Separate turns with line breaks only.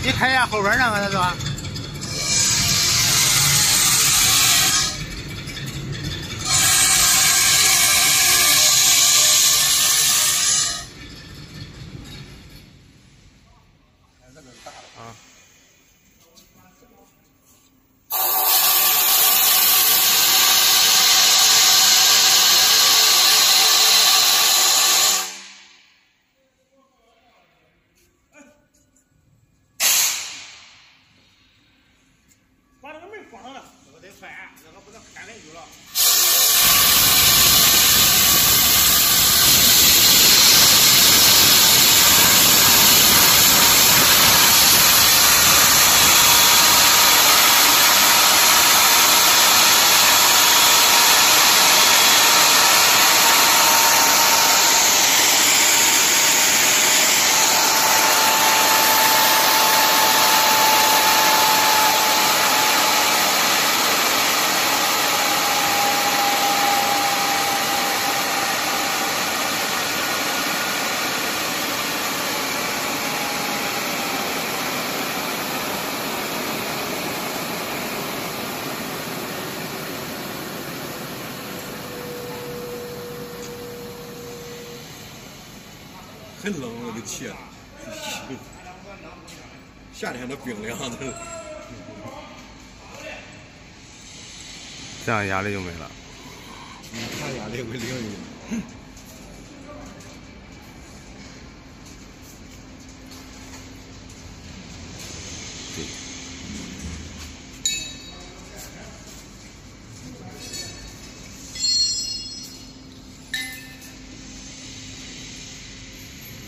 你看一下后边那个，他说。
把那个门关上了，这个得翻，这个不能开进去了。
很冷，我的天！夏天的冰凉的，
这样压力就没了。
他压力会零一点。